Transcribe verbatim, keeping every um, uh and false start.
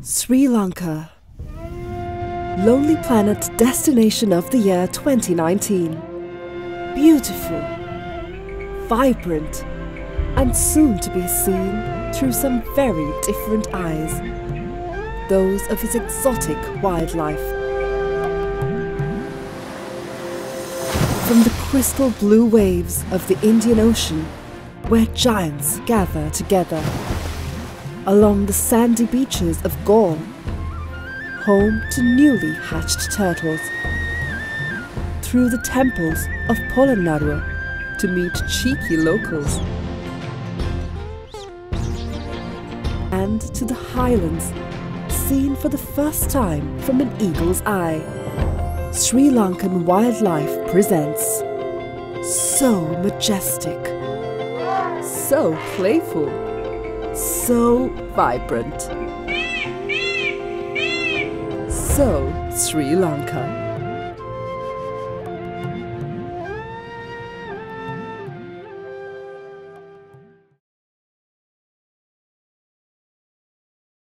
Sri Lanka. Lonely Planet Destination of the Year twenty nineteen. Beautiful, vibrant, and soon to be seen through some very different eyes, those of its exotic wildlife. From the crystal blue waves of the Indian Ocean, where giants gather together, along the sandy beaches of Gaul, home to newly hatched turtles, through the temples of Polonnaruwa to meet cheeky locals, and to the highlands, seen for the first time from an eagle's eye. Sri Lankan wildlife presents so majestic, so playful, so vibrant, so Sri Lanka.